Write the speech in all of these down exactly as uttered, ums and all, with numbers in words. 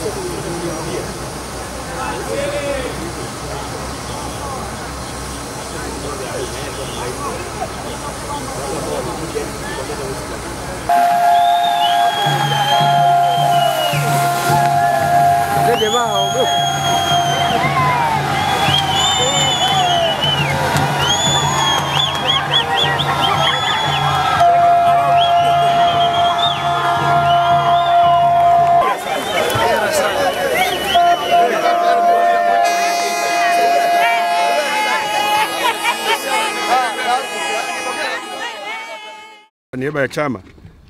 Niaba ya chama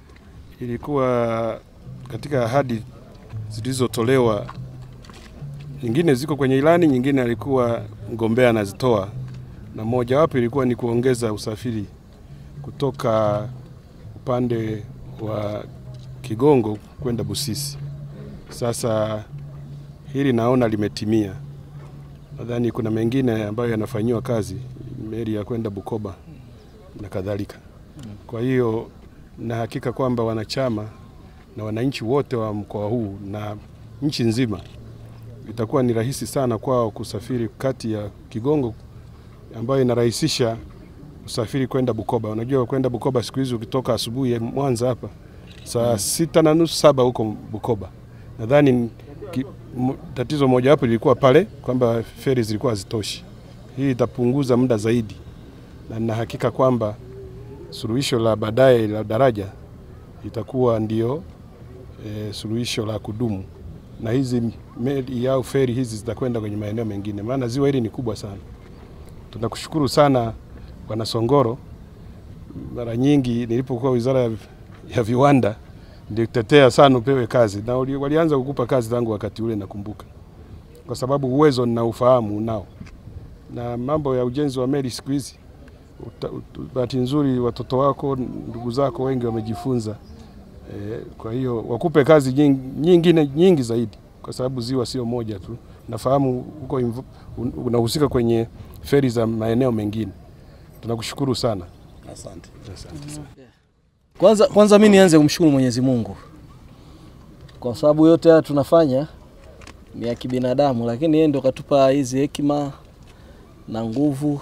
ilikuwa katika ahadi zilizotolewa, nyingine ziko kwenye ilani, nyingine alikuwa mgombea anazitoa, na moja wapo ilikuwa ni kuongeza usafiri kutoka upande wa Kigongo kwenda Busisi. Sasa hili naona limetimia. Nadhani kuna mengine ambayo yanafanywa kazi, meli ya kwenda Bukoba na kadhalika. Kwa hiyo na hakika kwamba wanachama na wananchi wote wa mkoa huu na nchi nzima itakuwa ni rahisi sana kwao kusafiri kati ya Kigongo ambayo inarahisisha usafiri kwenda Bukoba. Unajua kwenda Bukoba siku hizi ukitoka asubuhi Mwanza hapa saa sita na nusu saba huko Bukoba. Nadhani tatizo moja hapo lilikuwa pale kwamba feri zilikuwa hazitoshi. Hii itapunguza muda zaidi, na na hakika kwamba suluhisho la baadaye la daraja itakuwa ndio e, suluhisho la kudumu, na hizi meli au feri hizi zitakwenda kwenye maeneo mengine, maana ziwa hili ni kubwa sana. Tunakushukuru sana Bwana Songoro. Mara nyingi nilipokuwa wizara ya, ya viwanda nilitetea sana upewe kazi, na walianza kukupa kazi tangu wakati ule nakumbuka, kwa sababu uwezo na ufahamu unao. Na mambo ya ujenzi wa meli siku hizi, bahati nzuri watoto wako, ndugu zako wengi wamejifunza. E, kwa hiyo wakupe kazi nyingi, nyingi, nyingi zaidi, kwa sababu ziwa sio moja tu. Nafahamu uko unahusika kwenye feri za maeneo mengine. Tunakushukuru sana. Asante. Asante sana. Kwanza kwanza mimi nianze kumshukuru Mwenyezi Mungu, kwa sababu yote haya tunafanya ni ya kibinadamu, lakini yeye ndo katupa hizi hekima na nguvu.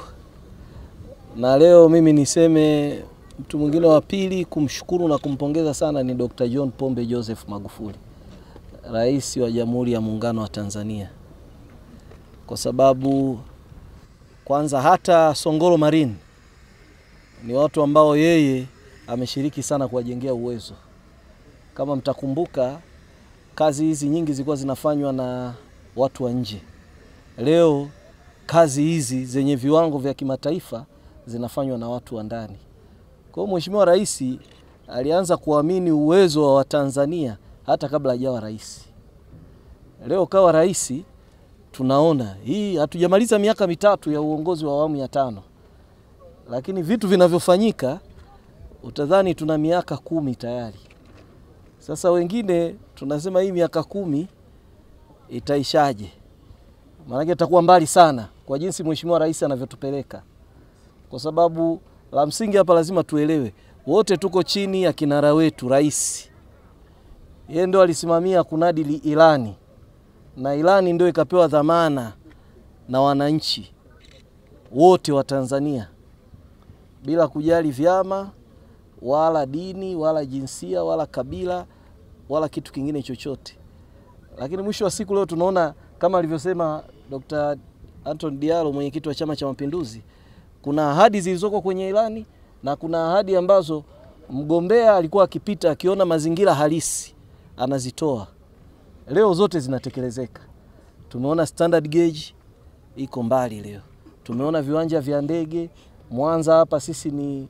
Na leo mimi niseme mtu mwingine wa pili kumshukuru na kumpongeza sana ni Doctor John Pombe Joseph Magufuli, Rais wa Jamhuri ya Muungano wa Tanzania. Kwa sababu kwanza hata Songoro Marine ni watu ambao yeye ameshiriki sana kuwajengea uwezo. Kama mtakumbuka, kazi hizi nyingi zilikuwa zinafanywa na watu wa nje. Leo kazi hizi zenye viwango vya kimataifa zinafanywa na watu wa ndani. Kwa hiyo Mheshimiwa Rais alianza kuamini uwezo wa Watanzania hata kabla hajawa rais. Leo kawa rais, tunaona hii hatujamaliza miaka mitatu ya uongozi wa awamu ya tano, lakini vitu vinavyofanyika utadhani tuna miaka kumi tayari. Sasa wengine tunasema hii miaka kumi itaishaje? Maana itakuwa mbali sana kwa jinsi Mheshimiwa Rais anavyotupeleka. Kwa sababu la msingi hapa lazima tuelewe, wote tuko chini ya kinara wetu rais. Yeye ndo alisimamia kunadili ilani, na ilani ndio ikapewa dhamana na wananchi wote wa Tanzania bila kujali vyama wala dini wala jinsia wala kabila wala kitu kingine chochote. Lakini mwisho wa siku leo tunaona kama alivyosema Doctor Anton Diallo, mwenyekiti wa Chama cha Mapinduzi, kuna ahadi zilizoko kwenye ilani na kuna ahadi ambazo mgombea alikuwa akipita akiona mazingira halisi anazitoa. Leo zote zinatekelezeka. Tumeona standard gauge iko mbali leo. Tumeona viwanja vya ndege Mwanza hapa, sisi ni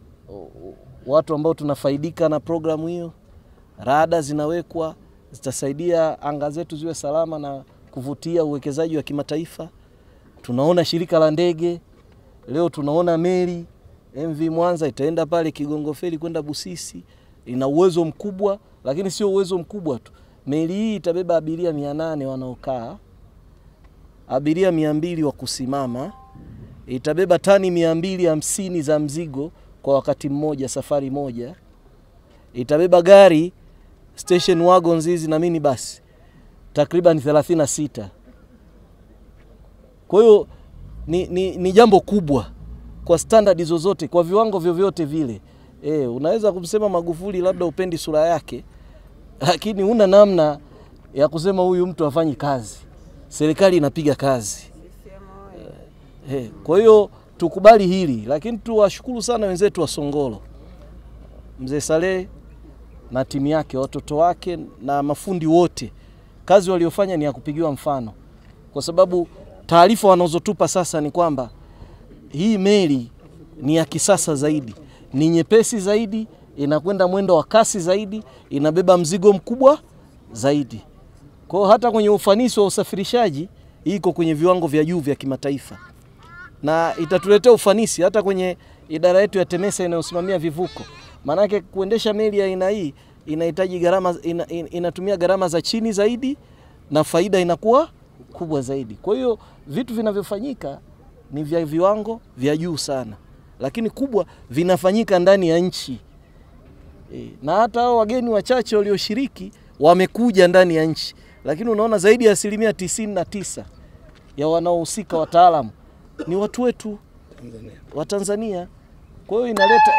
watu ambao tunafaidika na programu hiyo. Rada zinawekwa, zitasaidia anga zetu ziwe salama na kuvutia uwekezaji wa kimataifa. Tunaona shirika la ndege, leo tunaona meli M V Mwanza itaenda pale Kigongo Feri kwenda Busisi. Ina uwezo mkubwa, lakini sio uwezo mkubwa tu. Meli hii itabeba abiria mia nane wanaokaa, abiria mia mbili wa kusimama, itabeba tani mia mbili hamsini za mzigo kwa wakati mmoja, safari moja. Itabeba gari station wagons hizi na minibus takriban thelathini na sita. Kwa hiyo ni, ni, ni jambo kubwa kwa standard zozote, kwa viwango vyovyote vile. E, unaweza kumsema Magufuli labda upendi sura yake, lakini una namna ya kusema huyu mtu afanyi kazi. Serikali inapiga kazi. E, kwa hiyo tukubali hili, lakini tuwashukuru sana wenzetu wa Songolo. Mzee Saleh na timu yake, watoto wake na mafundi wote. Kazi waliofanya ni ya kupigiwa mfano. Kwa sababu taarifa wanazotupa sasa ni kwamba hii meli ni ya kisasa zaidi, ni nyepesi zaidi, inakwenda mwendo wa kasi zaidi, inabeba mzigo mkubwa zaidi. Kwa hiyo hata kwenye ufanisi wa usafirishaji iko kwenye viwango vya juu vya kimataifa. Na itatuletea ufanisi hata kwenye idara yetu ya TEMESA inayosimamia vivuko. Maana yake kuendesha meli ya aina hii inahitaji gharama, ina, in, inatumia gharama za chini zaidi na faida inakuwa kubwa zaidi. Kwa hiyo vitu vinavyofanyika ni vya viwango vya juu sana, lakini kubwa vinafanyika ndani ya nchi. E, na hata hao wageni wachache walioshiriki wamekuja ndani ya nchi, lakini unaona zaidi ya asilimia tisini na tisa ya wanaohusika wataalamu ni watu wetu wa Tanzania. Kwa hiyo inaleta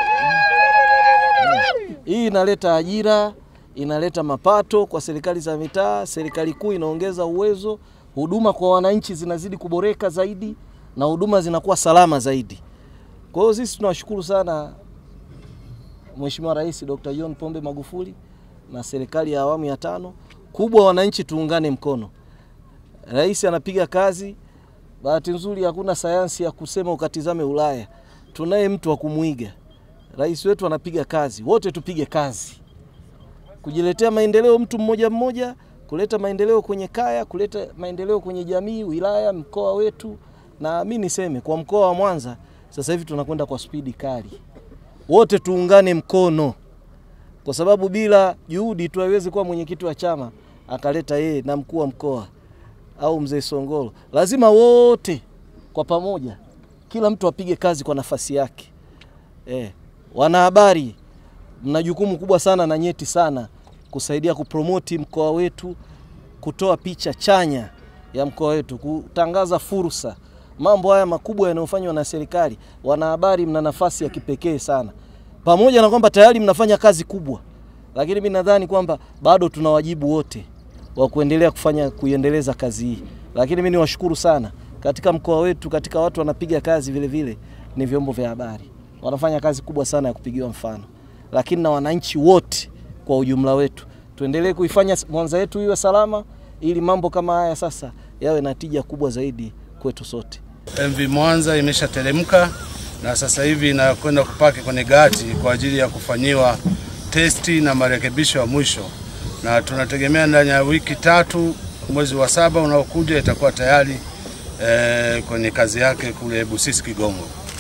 hii inaleta ajira, inaleta mapato kwa serikali za mitaa, serikali kuu inaongeza uwezo, huduma kwa wananchi zinazidi kuboreka zaidi na huduma zinakuwa salama zaidi. Kwa hiyo sisi tunashukuru sana Mheshimiwa Rais Doctor John Pombe Magufuli na serikali ya awamu ya tano. Kubwa wananchi tuungane mkono. Rais anapiga kazi. Bahati nzuri hakuna sayansi ya kusema ukatizame Ulaya. Tunaye mtu wa kumuiga. Rais wetu anapiga kazi. Wote tupige kazi. Kujiletea maendeleo mtu mmoja mmoja, kuleta maendeleo kwenye kaya, kuleta maendeleo kwenye jamii, wilaya, mkoa wetu. Na mimi niseme kwa mkoa wa Mwanza sasa hivi tunakwenda kwa spidi kali. Wote tuungane mkono. Kwa sababu bila juhudi tu haiwezi kuwa mwenyekiti wa chama akaleta yeye na mkuu wa mkoa au mzee Songolo. Lazima wote kwa pamoja kila mtu apige kazi kwa nafasi yake. Eh, wanahabari mna jukumu kubwa sana na nyeti sana kusaidia kupromoti mkoa wetu, kutoa picha chanya ya mkoa wetu, kutangaza fursa. Mambo haya makubwa yanayofanywa na serikali, wanahabari mna nafasi ya kipekee sana. Pamoja na kwamba tayari mnafanya kazi kubwa, lakini mimi nadhani kwamba bado tuna wajibu wote wa kuendelea kufanya kuiendeleza kazi hii. Lakini mimi niwashukuru sana katika mkoa wetu, katika watu wanapiga kazi vile vile ni vyombo vya habari. Wanafanya kazi kubwa sana ya kupigiwa mfano. Lakini na wananchi wote kwa ujumla wetu tuendelee kuifanya Mwanza yetu iwe salama ili mambo kama haya sasa yawe na tija kubwa zaidi kwetu sote. M V Mwanza imeshateremka na sasa hivi inakwenda kupaki kwenye gati kwa ajili ya kufanyiwa testi na marekebisho ya mwisho, na tunategemea ndani ya wiki tatu mwezi wa saba unaokuja itakuwa tayari eh, kwenye kazi yake kule Busisi Kigongo.